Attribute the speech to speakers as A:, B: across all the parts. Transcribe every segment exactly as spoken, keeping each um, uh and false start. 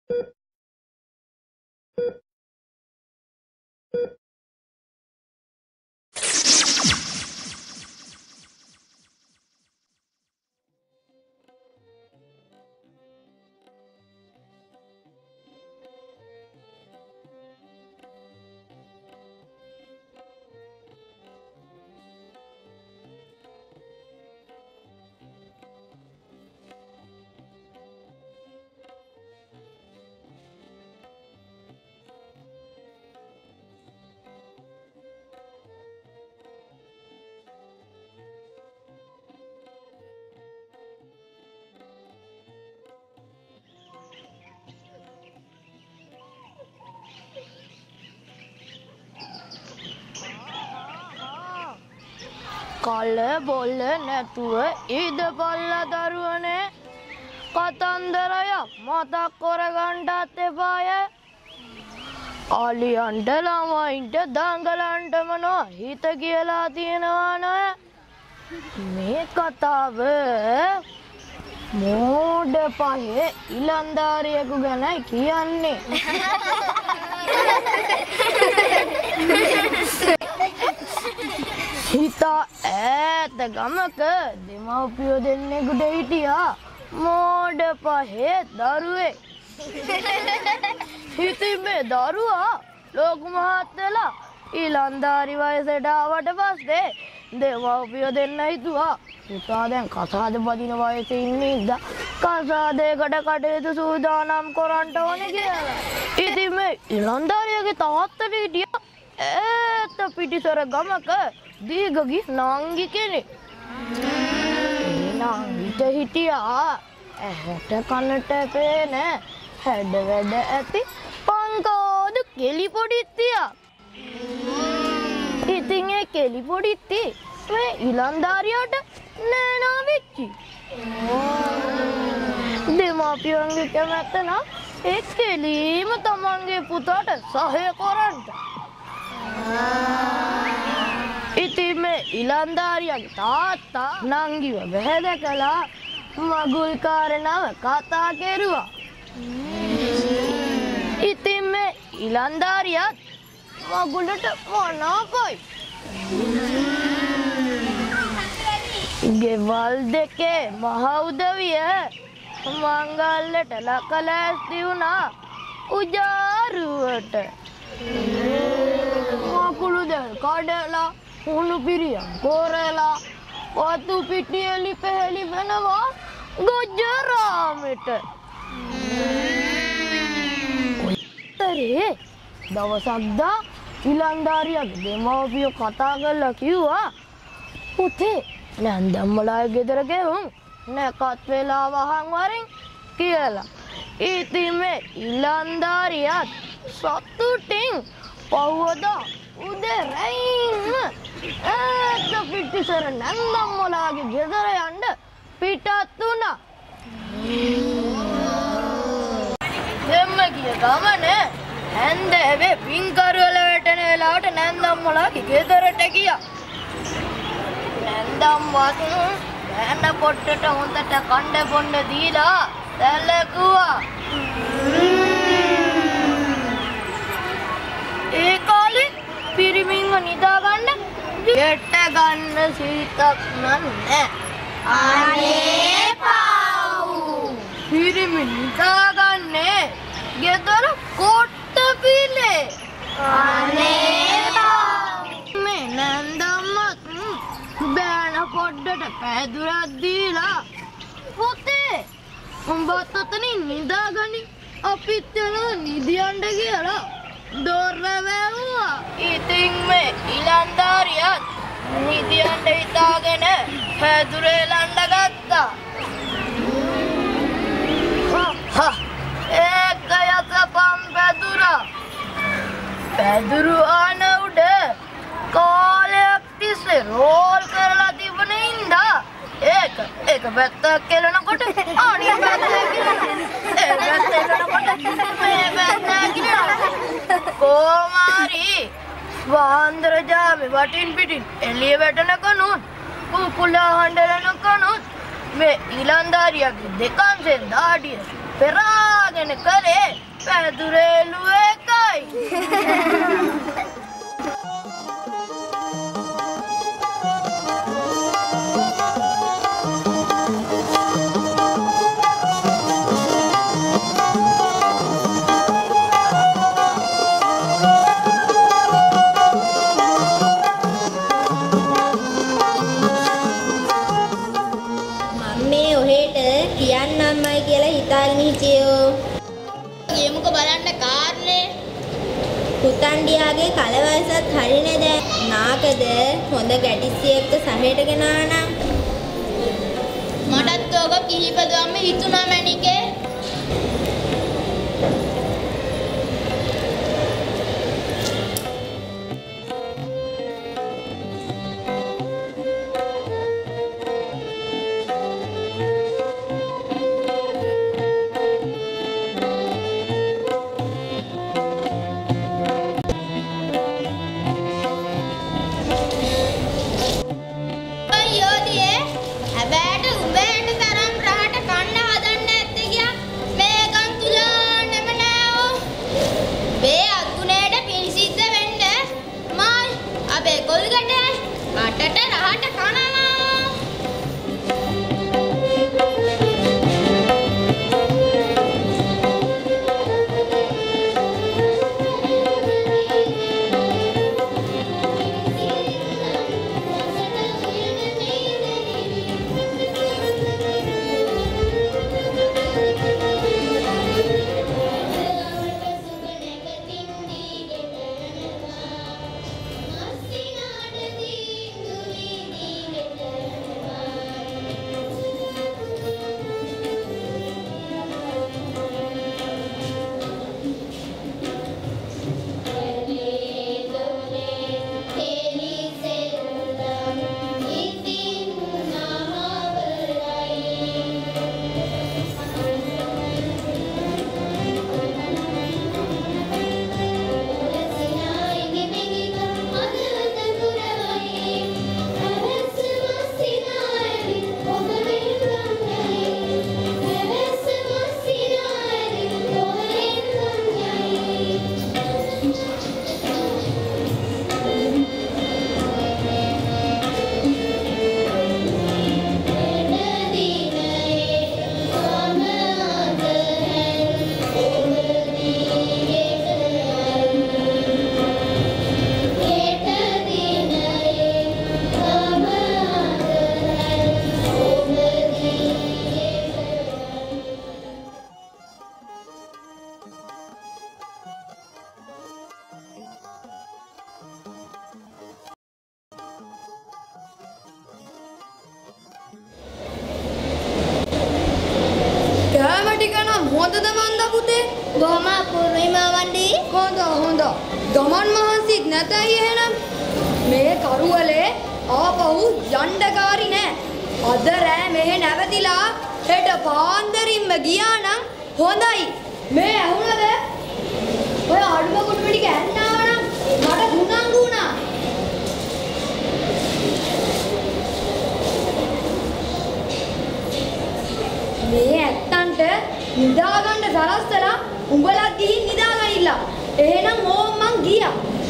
A: කල්ල බොල්ල නැතුව ඉද පල්ල දරුවනේ කතන්දරයක් මතක් කොරගන්ටත් එපාය අලියන්ට ළමයින්ට දංගලන්ට මොනවා හිත කියලා තියෙනවා නෑ මේ කතාව මෝඩ පහේ ඉලන්දාරියෙකු ගැනයි කියන්නේ හිතා ඈත ගමක දෙමව්පියෝ දෙන්නෙකුට හිටියා මෝඩ පහේ දරුවෙක්. ඉතින් මේ දරුවා ලොකු මහත් වෙලා ඊළන්දාරි වයසට ආවට පස්සේ දෙමව්පියෝ දෙන්න හිතුවා පුතා දැන් කසාද බදින වයසේ ඉන්නේ ඉඳලා කසාදයකට කටයුතු සූදානම් කරන්න ඕනේ කියලා. ඉතින් මේ ඊළන්දාරියගේ තාත්තට හිටියා ඈත පිටිසර ගමක දීගගි නංගි කෙනෙක්. නංගිට හිටියා ඇහැට කනට පේන හැඩ වැඩ ඇති පංකෝදු කෙලි පොඩිත්තියක්. ඉතින් ඒ කෙලි පොඩිත්ති මේ ඉලන්දාරියට නෑනා වෙච්චි. දෙමාපියන්ගේ කැමැත්ත නම් ඒ කෙලීම තමන්ගේ පුතාට සහය කරන්න. ඉතින් මේ ඉලන්දාරියගේ තාත්තා නංගිව බැහැදකලා මගුල් කාරණාව කතා කෙරුවා. ඉතින් මේ ඉලන්දාරියත් මගුලට මොනවයි? ගෙවල් දෙකේ මහ උදවිය මංගල්ලට ලකලැස්ති වුණා උජාරුවට. මකුළු දැල් කඩලා උණු පිරියම් කොරලා වතු පිටියලි පෙහෙලි වෙනවා ගොජරාමෙට. ඔයතරේ දවසක්දා ඉලන්දාරියගේ දෙමව්පියෝ කතා කරලා කිව්වා පුතේ නැන්දම්මලාගේ ගෙදර ගෙවුම් නැකත් වෙලා වහන් වරින් කියලා. ඉතින් මේ ඉලන්දාරියත් සතුටින් පහුවදා උදේ රැයින්ම ඈත පිටිසර නැන්දම්මලාගේ ගෙදර යන්න පිටත් වුණා. දෙම්ම ගිය ගමනේ හැන්දෑවේ පින්කරුවල වැටෙන වෙලාවට නැන්දම්මලාගේ ගෙදරට ගියා. නැන්දම්වත් බෑන පොට්ටට හොඳට කණ්ඩ බොන්න දීලා සැලකුවා. ඒ කාලේ පිරිමින්ව නිදා ගන්න ගෙට ගන්න සීතක් නෑ. අනේ පව්. පිරිමි නිදා ගන්නේ ගෙදර කොට්ට පිලේ. අනේ පව්. මේ නැන්දම්මත් බෑන පොඩ්ඩට පැදුරක් දීලා පුතේ උඹත් ඔතනින් නිදාගනි අපිත් යනවා නිදියන්න කියලා දොර වැව්වා. ඉතින් මේ ඉලන්දාරියත් නිදියන්න හිතාගෙන පැදුරේ ලණ්ඩ ගත්තා. ඒක යසපම් පැදුරා. පැදුරු ආන උඩ කාලයක් තිස්සේ රෝල් කරලා තිබුණ ඉඳා ඒක ඒක පැත්තක් කෙලනකොට අනිත් පැත්ත කෙලනවා. ඒ පැත්ත කෙලනකොට මේ පැත්ත කෙලනවා. කොමාරි වාන්දර ජාමේ වටින් පිටින් එළිය වැටෙනකනුත් කුකුලා හඬලනකනුත් මේ ඊලන්දාරියාගේ දෙකන්සෙන් දාඩිය පෙරාගෙන කරේ පැදුරේලු එකයි.
B: යමුක බලන්න කාර්නේ පුතන්ඩියාගේ කලවයසත් හරිනේ දැන් නාකද හොඳ ගැටිසියෙක්ට සහයට ගෙනානම් මටත් ඕක කිහිප දවම හිතුණා මැනිකේ
C: බොහොම අපූර්වයි මාවන්ඩි.
D: හොඳ හොඳ. ගමන් මහන්සිත් නැතයි එහෙනම්. මේ කරුවලේ ආපහු යණ්ඩකාරි නෑ. අද රෑ මෙහෙ නැවතිලා හෙට පාන්දරින්ම ගියා නම් හොඳයි. මේ ඇහුණද? ඔය අඩුම කුඩු ටික ඇන්නාව නම් මට ගුණංගු වුණා. මේ ඇත්තන්ට නිදාගන්න සලස්සලා උඹලා ගිහින් නිදාගනින්න. එහෙනම් ඕම් මං ගියා.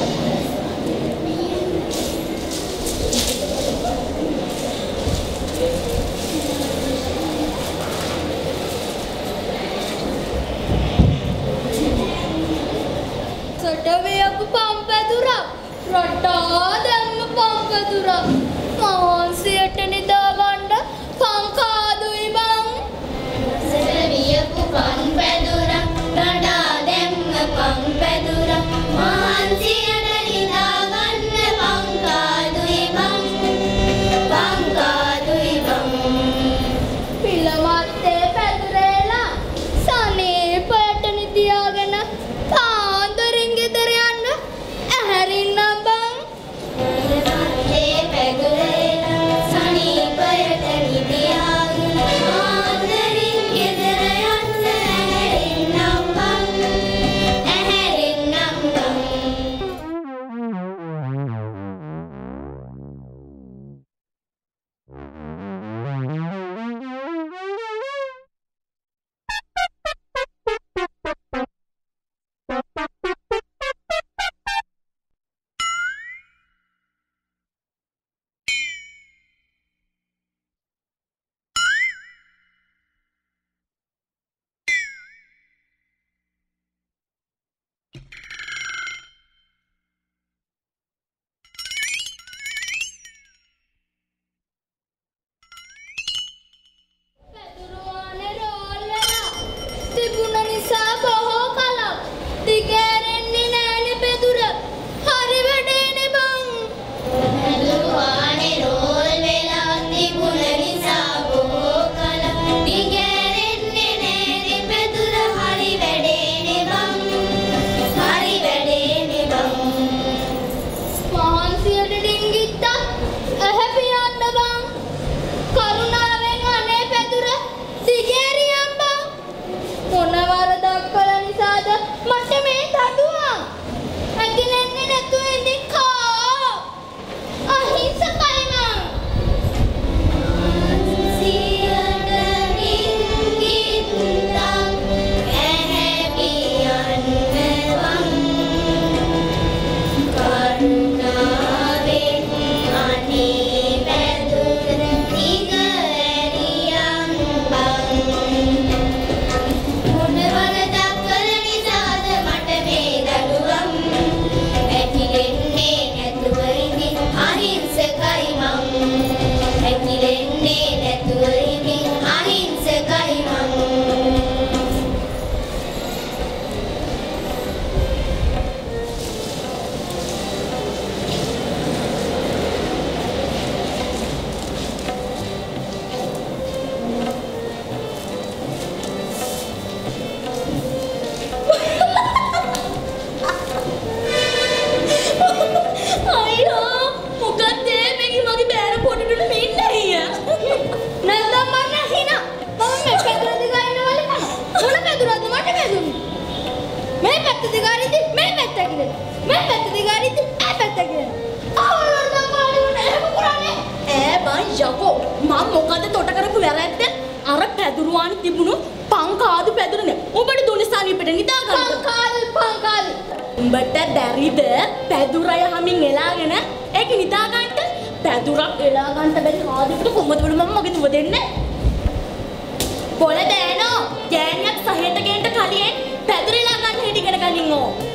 C: සටවියක පම්පැදුරා රටා දැම්ම පම්පැදුරා මහන්සියට නිදාගන්න පංකාදුයි බං.
B: සටවියක පම්පැදුරා රටා දැම්ම පම්පැදුරා මහන්සියට නිදාගන්න පංකාදුයි බං පංකාදුයි බං.
C: පිළමත්තේ පැදුරේලා සනීපයට නිදියාගෙන පාන්දරින් ගෙදර යන්න ඇහැරින්නම් බං.
B: පිළමත්තේ පැදුරේලා
C: නිසා බොහෝ කලක් දිගෑරෙන්නේ නෑනේ පෙදුර. හරි වැඩේනේ බං.
B: නළුවානේ රෝල් වෙලා තිබුණ නිසා බොහෝ කලක් දිගෑරෙන්නේ නෑනේ පෙදුර. හරි වැඩේනේ බං. හරි වැඩේනේ බං.
C: මහන්සියට ඩිංගිත්තත් ඇහැ පියන්න බං. කරුණාවෙන් අනේ පැදුර දිගෑරියම් බං. මොන වරදක් කළ නිසාද මට මේ තඩුවා? ඇකිලෙන්නේ නැතුව ඉඳි කා. අහිංසකයි මං.
B: සියයට ඩිංගිත්තක් ඇහැ පියන්න බං. කරුණාවෙන් අනේ පැදුර දිගෑරියම් බං. මොන වරදක් කළ නිසාද මට මේ දඩුවම්? ඇකිලෙන්නේ නැතුව ඉඳින් අහිංසකයි මං. ඇකිලෙන්නේ නැතුව ඉඳින් අහිංසකයි මං.
C: අයියෝ මොකක්ද මේක මගේ බෑර පොඩිට මින්න හිය. නැත්නම් මම නැහිනා. මම මේ පැදුර දිගා ඉන්නවල කන. මොන පැදුරක්ද මට පැදුන්නේ? මේ පැත්ත දිගා රිදි මේ පැත්ත කිරේ. මේ පැත්ත දිගා රිදි ඒ පැත්ත කිරේ. ආවලුන් තමයි උන එහෙම කරන්නේ.
E: ඈ බං යකෝ මම මොකද තොට කරපු වැරැද්ද? අර පැදුරුවානි තිබුණු පංකාදු පැදුරනේ. උඹට දුනිසානි පිට නිදා ගන්න.
C: පංකාල් පංකාල්.
E: උඹට බැරිද පැදුරය හැමින් එලාගෙන ඒක නිදා ගන්නට? පැදුරක් එලා ගන්නට බැරි කාදිකට කොහොමද මම මගේ දුව දෙන්නේ? පොළ දෑනෝ ගෑණියක් සහයට ගේන්න කලින් පැදුර එලා ගන්න හැටි ඉගෙන ගනින් ඕ.